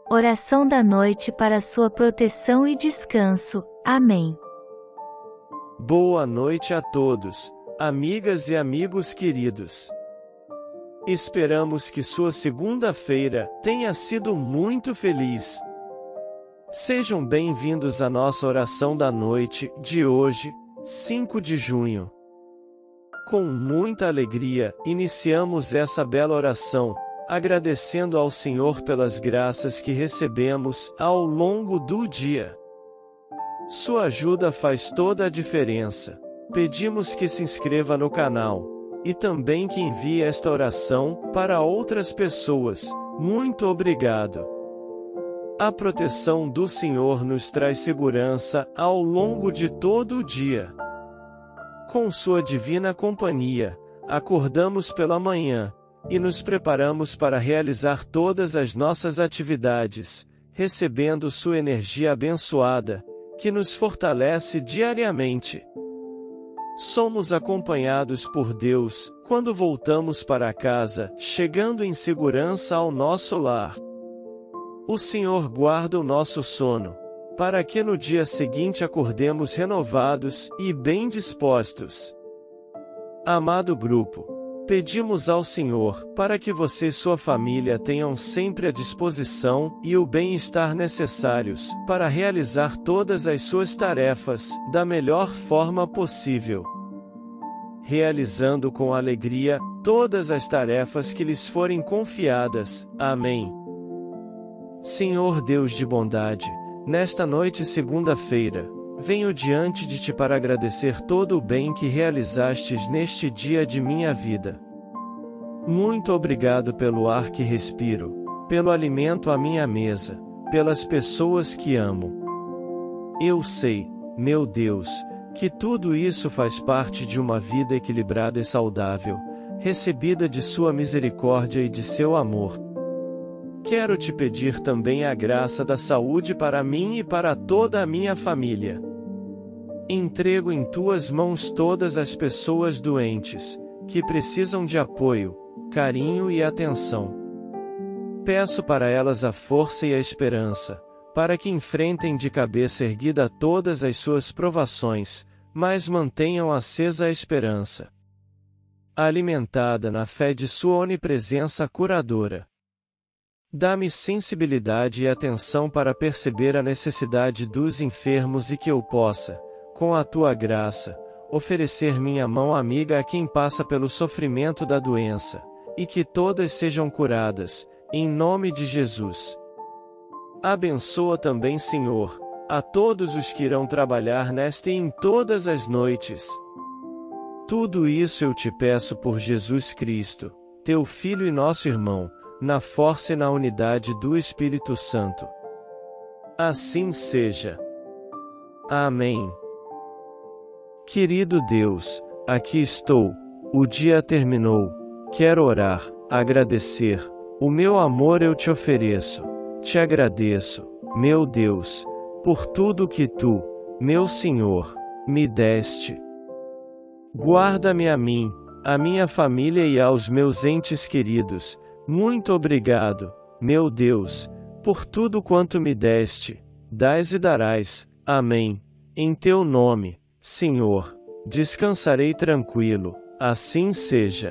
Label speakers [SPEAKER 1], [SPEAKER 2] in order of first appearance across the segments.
[SPEAKER 1] Oração da noite para sua proteção e descanso. Amém.
[SPEAKER 2] Boa noite a todos, amigas e amigos queridos. Esperamos que sua segunda-feira tenha sido muito feliz. Sejam bem-vindos à nossa oração da noite de hoje, 5 de junho. Com muita alegria, iniciamos essa bela oração, agradecendo ao Senhor pelas graças que recebemos ao longo do dia. Sua ajuda faz toda a diferença. Pedimos que se inscreva no canal e também que envie esta oração para outras pessoas. Muito obrigado. A proteção do Senhor nos traz segurança ao longo de todo o dia. Com sua divina companhia, acordamos pela manhã e nos preparamos para realizar todas as nossas atividades, recebendo sua energia abençoada, que nos fortalece diariamente. Somos acompanhados por Deus quando voltamos para casa, chegando em segurança ao nosso lar. O Senhor guarda o nosso sono, para que no dia seguinte acordemos renovados e bem dispostos. Amado grupo, pedimos ao Senhor para que você e sua família tenham sempre a disposição e o bem-estar necessários para realizar todas as suas tarefas da melhor forma possível, realizando com alegria todas as tarefas que lhes forem confiadas. Amém. Senhor Deus de bondade, nesta noite segunda-feira, venho diante de Ti para agradecer todo o bem que realizastes neste dia de minha vida. Muito obrigado pelo ar que respiro, pelo alimento à minha mesa, pelas pessoas que amo. Eu sei, meu Deus, que tudo isso faz parte de uma vida equilibrada e saudável, recebida de Sua misericórdia e de Seu amor. Quero Te pedir também a graça da saúde para mim e para toda a minha família. Entrego em Tuas mãos todas as pessoas doentes, que precisam de apoio, carinho e atenção. Peço para elas a força e a esperança, para que enfrentem de cabeça erguida todas as suas provações, mas mantenham acesa a esperança, alimentada na fé de Sua onipresença curadora. Dá-me sensibilidade e atenção para perceber a necessidade dos enfermos e que eu possa, com a Tua graça, oferecer minha mão amiga a quem passa pelo sofrimento da doença, e que todas sejam curadas, em nome de Jesus. Abençoa também, Senhor, a todos os que irão trabalhar nesta e em todas as noites. Tudo isso eu Te peço por Jesus Cristo, Teu Filho e nosso irmão, na força e na unidade do Espírito Santo. Assim seja. Amém. Querido Deus, aqui estou, o dia terminou, quero orar, agradecer, o meu amor eu Te ofereço, Te agradeço, meu Deus, por tudo que Tu, meu Senhor, me deste. Guarda-me a mim, a minha família e aos meus entes queridos, muito obrigado, meu Deus, por tudo quanto me deste, dás e darás, amém, em Teu nome, Senhor, descansarei tranquilo, assim seja.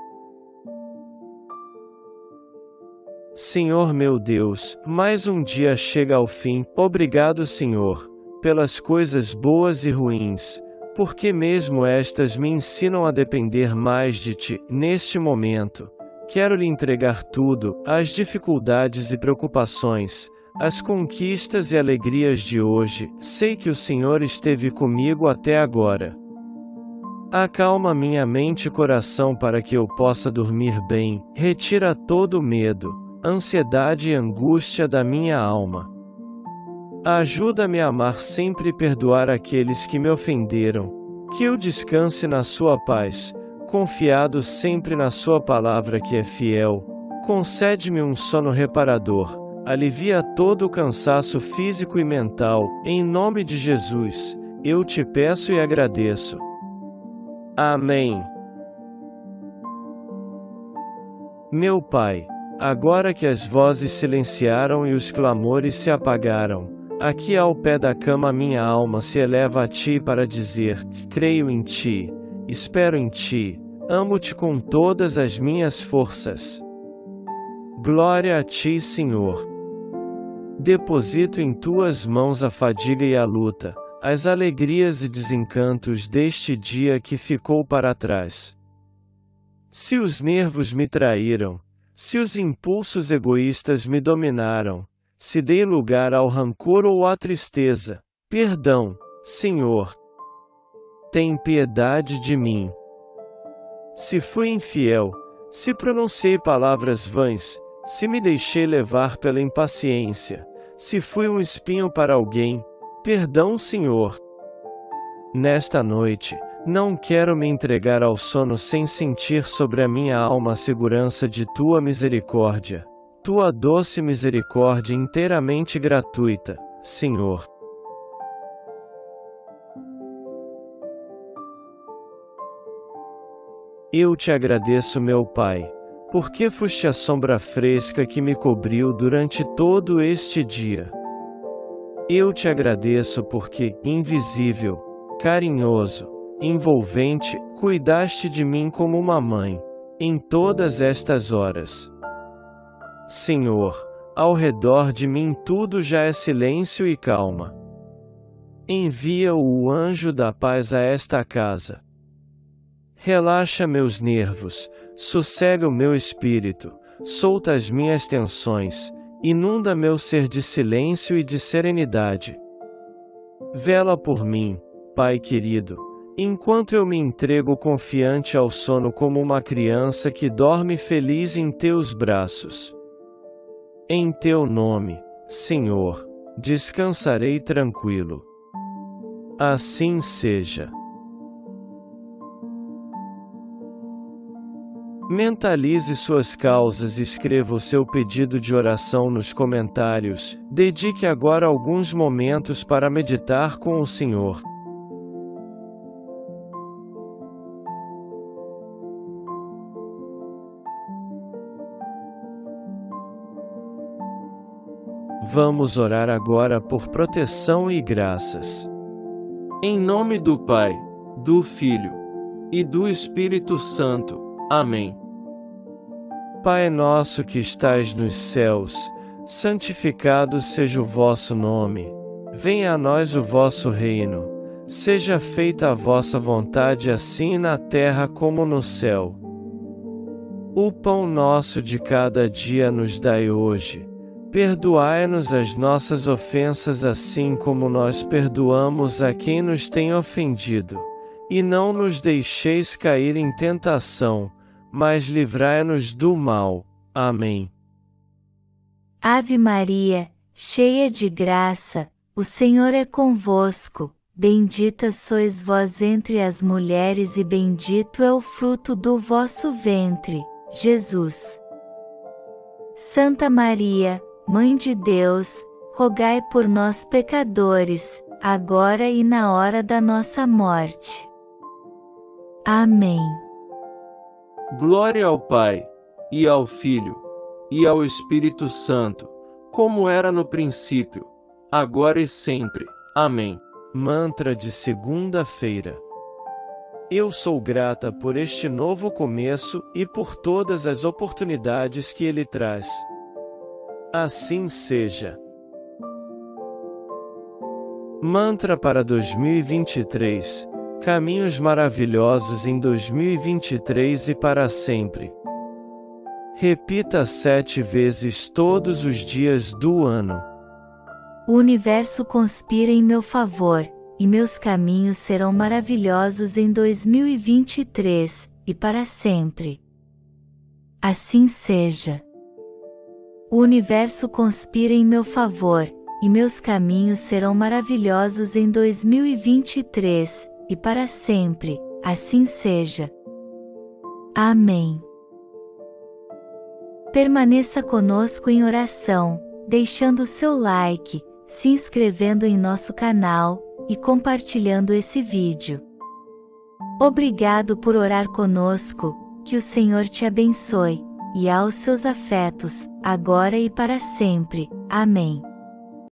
[SPEAKER 2] Senhor meu Deus, mais um dia chega ao fim, obrigado Senhor, pelas coisas boas e ruins, porque mesmo estas me ensinam a depender mais de Ti. Neste momento, quero lhe entregar tudo, as dificuldades e preocupações, as conquistas e alegrias de hoje. Sei que o Senhor esteve comigo até agora. Acalma minha mente e coração para que eu possa dormir bem, retira todo o medo, ansiedade e angústia da minha alma. Ajuda-me a amar sempre e perdoar aqueles que me ofenderam, que eu descanse na Sua paz, confiado sempre na Sua palavra que é fiel. Concede-me um sono reparador, alivia todo o cansaço físico e mental, em nome de Jesus, eu Te peço e agradeço. Amém. Meu Pai, Agora que as vozes silenciaram e os clamores se apagaram, aqui ao pé da cama minha alma se eleva a ti para dizer: creio em ti, espero em ti, amo-te com todas as minhas forças. Glória a ti, Senhor. Deposito em tuas mãos a fadiga e a luta, as alegrias e desencantos deste dia que ficou para trás. Se os nervos me traíram, se os impulsos egoístas me dominaram, se dei lugar ao rancor ou à tristeza, perdão, Senhor. Tem piedade de mim. Se fui infiel, se pronunciei palavras vãs, se me deixei levar pela impaciência, se fui um espinho para alguém, perdão, Senhor. Nesta noite, não quero me entregar ao sono sem sentir sobre a minha alma a segurança de tua misericórdia, tua doce misericórdia inteiramente gratuita, Senhor. Eu te agradeço, meu Pai, porque foste a sombra fresca que me cobriu durante todo este dia. Eu te agradeço porque, invisível, carinhoso, envolvente, cuidaste de mim como uma mãe, em todas estas horas. Senhor, ao redor de mim tudo já é silêncio e calma. Envia o anjo da paz a esta casa. Relaxa meus nervos, sossega o meu espírito, solta as minhas tensões, inunda meu ser de silêncio e de serenidade. Vela por mim, Pai querido, enquanto eu me entrego confiante ao sono como uma criança que dorme feliz em teus braços. Em teu nome, Senhor, descansarei tranquilo. Assim seja. Mentalize suas causas e escreva o seu pedido de oração nos comentários. Dedique agora alguns momentos para meditar com o Senhor. Vamos orar agora por proteção e graças. Em nome do Pai, do Filho e do Espírito Santo. Amém. Pai nosso que estais nos céus, santificado seja o vosso nome. Venha a nós o vosso reino. Seja feita a vossa vontade assim na terra como no céu. O pão nosso de cada dia nos dai hoje. Perdoai-nos as nossas ofensas assim como nós perdoamos a quem nos tem ofendido. E não nos deixeis cair em tentação, mas livrai-nos do mal. Amém.
[SPEAKER 1] Ave Maria, cheia de graça, o Senhor é convosco. Bendita sois vós entre as mulheres e bendito é o fruto do vosso ventre, Jesus. Santa Maria, Mãe de Deus, rogai por nós pecadores, agora e na hora da nossa morte. Amém.
[SPEAKER 2] Glória ao Pai, e ao Filho, e ao Espírito Santo, como era no princípio, agora e sempre. Amém. Mantra de segunda-feira. Eu sou grata por este novo começo e por todas as oportunidades que ele traz. Assim seja. Mantra para 2023. Caminhos maravilhosos em 2023 e para sempre. Repita 7 vezes todos os dias do ano.
[SPEAKER 1] O universo conspira em meu favor, e meus caminhos serão maravilhosos em 2023, e para sempre. Assim seja. O universo conspira em meu favor, e meus caminhos serão maravilhosos em 2023, e para sempre, assim seja. Amém. Permaneça conosco em oração, deixando seu like, se inscrevendo em nosso canal, e compartilhando esse vídeo. Obrigado por orar conosco, que o Senhor te abençoe. e aos seus afetos, agora e para sempre. Amém.